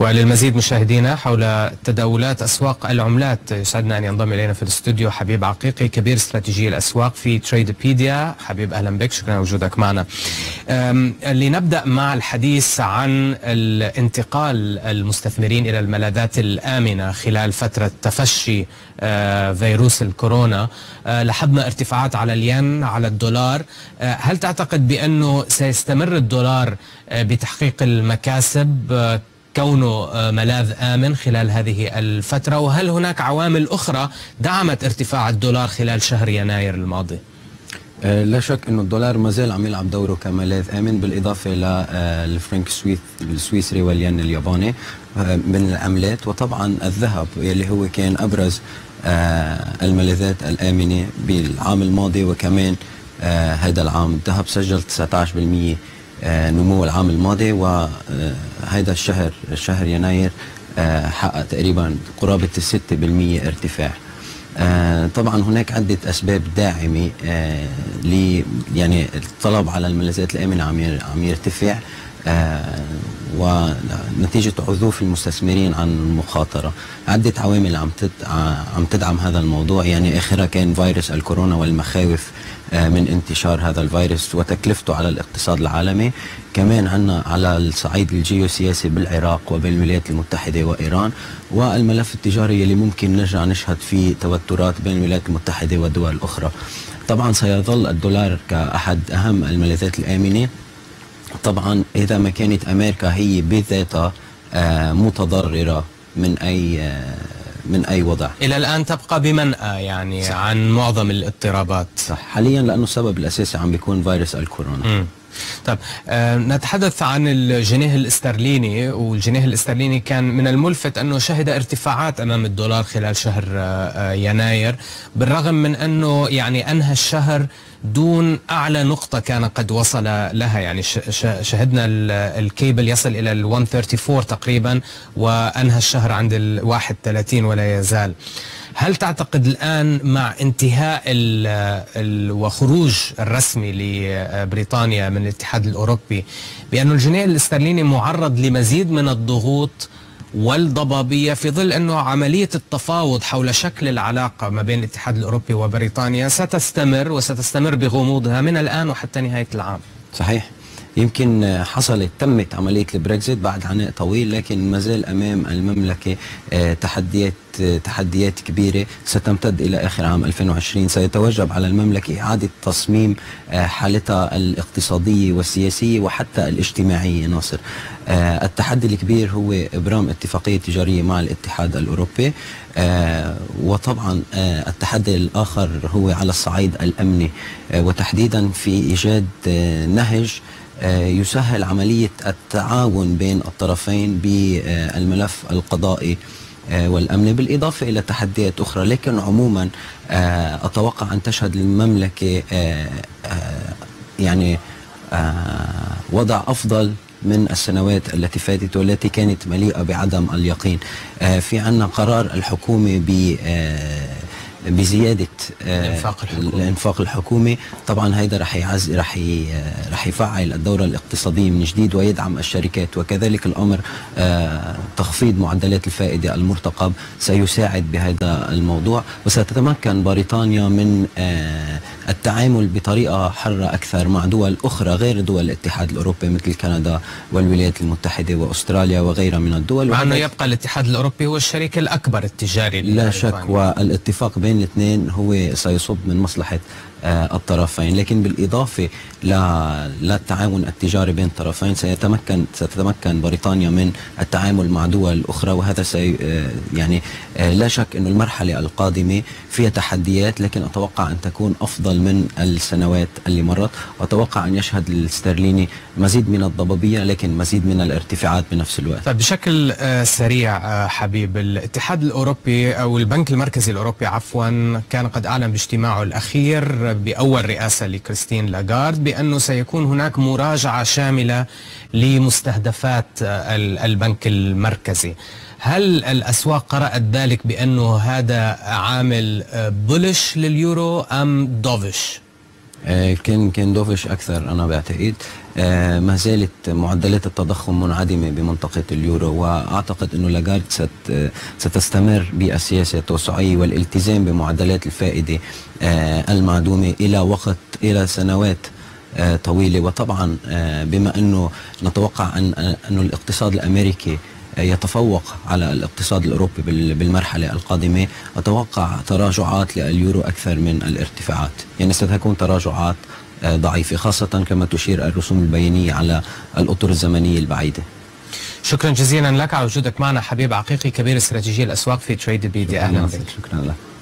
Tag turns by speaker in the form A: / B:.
A: وللمزيد مشاهدينا حول تداولات أسواق العملات يسعدنا أن ينضم إلينا في الاستوديو حبيب عقيقي كبير استراتيجية الأسواق في تريدوبيديا. حبيب أهلا بك، شكرا لوجودك معنا. لنبدأ مع الحديث عن الانتقال المستثمرين إلى الملاذات الآمنة خلال فترة تفشي فيروس الكورونا. لاحظنا ارتفاعات على الين على الدولار. هل تعتقد بأنه سيستمر الدولار بتحقيق المكاسب كونه ملاذ آمن خلال هذه الفترة؟ وهل هناك عوامل أخرى دعمت ارتفاع الدولار خلال شهر يناير الماضي؟
B: لا شك أنه الدولار ما زال عم يلعب دوره كملاذ آمن، بالإضافة للفرنك السويسري والين الياباني من العملات، وطبعا الذهب اللي هو كان أبرز الملاذات الآمنة بالعام الماضي وكمان هذا العام. الذهب سجل 19% نمو العام الماضي، وهذا الشهر يناير حقق تقريبا قرابة 6% ارتفاع. طبعا هناك عدة أسباب داعمة يعني الطلب على الملاذات الآمنة عم يرتفع، ونتيجة عزوف المستثمرين عن المخاطرة. عدة عوامل عم تدعم هذا الموضوع، يعني آخرها كان فيروس الكورونا والمخاوف من انتشار هذا الفيروس وتكلفته على الاقتصاد العالمي. كمان عنا على الصعيد الجيوسياسي بالعراق وبين الولايات المتحدة وإيران، والملف التجاري اللي ممكن نرجع نشهد فيه توترات بين الولايات المتحدة والدول الأخرى. طبعا سيظل الدولار كأحد أهم الملاذات الآمنة، طبعا إذا ما كانت أمريكا هي بذاتها متضررة من أي وضع.
A: إلى الآن تبقى بمنأى يعني صح. عن معظم الاضطرابات.
B: صح، حاليا لأنه السبب الأساسي عم بيكون فيروس الكورونا.
A: طيب نتحدث عن الجنيه الاسترليني، والجنيه الاسترليني كان من الملفت أنه شهد ارتفاعات أمام الدولار خلال شهر يناير، بالرغم من أنه يعني أنهى الشهر دون أعلى نقطة كان قد وصل لها. يعني شهدنا الكيبل يصل إلى ال 134 تقريبا، وأنهى الشهر عند ال 31 ولا يزال. هل تعتقد الآن مع انتهاء وخروج الرسمي لبريطانيا من الاتحاد الأوروبي بأن الجنيه الاسترليني معرض لمزيد من الضغوط والضبابية في ظل أنه عملية التفاوض حول شكل العلاقة ما بين الاتحاد الأوروبي وبريطانيا ستستمر بغموضها من الآن وحتى نهاية العام؟
B: صحيح، يمكن تمت عملية البريكزيت بعد عناء طويل، لكن ما زال أمام المملكة تحديات كبيرة ستمتد إلى آخر عام 2020. سيتوجب على المملكة إعادة تصميم حالتها الاقتصادية والسياسية وحتى الاجتماعية. ناصر، التحدي الكبير هو إبرام اتفاقية تجارية مع الاتحاد الأوروبي، وطبعا التحدي الآخر هو على الصعيد الأمني، وتحديدا في إيجاد نهج يسهل عملية التعاون بين الطرفين بالملف القضائي والأمن، بالإضافة إلى تحديات أخرى. لكن عموما أتوقع أن تشهد المملكة يعني وضع أفضل من السنوات التي فاتت والتي كانت مليئة بعدم اليقين. في عنا قرار الحكومة بزيادة الانفاق الحكومي. طبعا هيدا رح يفعل الدورة الاقتصادية من جديد ويدعم الشركات، وكذلك الأمر تخفيض معدلات الفائدة المرتقب سيساعد بهذا الموضوع، وستتمكن بريطانيا من التعامل بطريقة حرة أكثر مع دول أخرى غير دول الاتحاد الأوروبي مثل كندا والولايات المتحدة وأستراليا وغيرها من الدول.
A: مع أنه يبقى الاتحاد الأوروبي هو الشريك الأكبر التجاري
B: لا شك، والاتفاق بين الاثنين هو سيصب من مصلحة الطرفين. لكن بالإضافة للتعاون التجاري بين الطرفين ستتمكن بريطانيا من التعامل مع دول أخرى، وهذا يعني لا شك أن المرحلة القادمة فيها تحديات، لكن أتوقع أن تكون أفضل من السنوات اللي مرت. وأتوقع أن يشهد الاسترليني مزيد من الضبابية لكن مزيد من الارتفاعات بنفس الوقت.
A: طيب بشكل سريع حبيب، الاتحاد الأوروبي أو البنك المركزي الأوروبي عفوا كان قد أعلن باجتماعه الأخير بأول رئاسة لكريستين لاغارد بأنه سيكون هناك مراجعة شاملة لمستهدفات البنك المركزي. هل الأسواق قرأت ذلك بأنه هذا عامل بولش لليورو أم دوفش؟
B: كان دوفش أكثر أنا بعتقد. ما زالت معدلات التضخم منعدمة بمنطقة اليورو، وأعتقد أنه لاغارد ستستمر بالسياسة التوسعية والالتزام بمعدلات الفائدة المعدومة إلى سنوات طويلة. وطبعا بما أنه نتوقع أن الاقتصاد الأمريكي يتفوق على الاقتصاد الأوروبي بالمرحلة القادمة، أتوقع تراجعات لليورو أكثر من الارتفاعات، يعني ستكون تراجعات ضعيفة، خاصة كما تشير الرسوم البيانية على الأطر الزمنية البعيدة.
A: شكرا جزيلا لك على وجودك معنا حبيب عقيقي، كبير استراتيجية الأسواق في تريد بيدي. أهلا بك.
B: شكرا لك.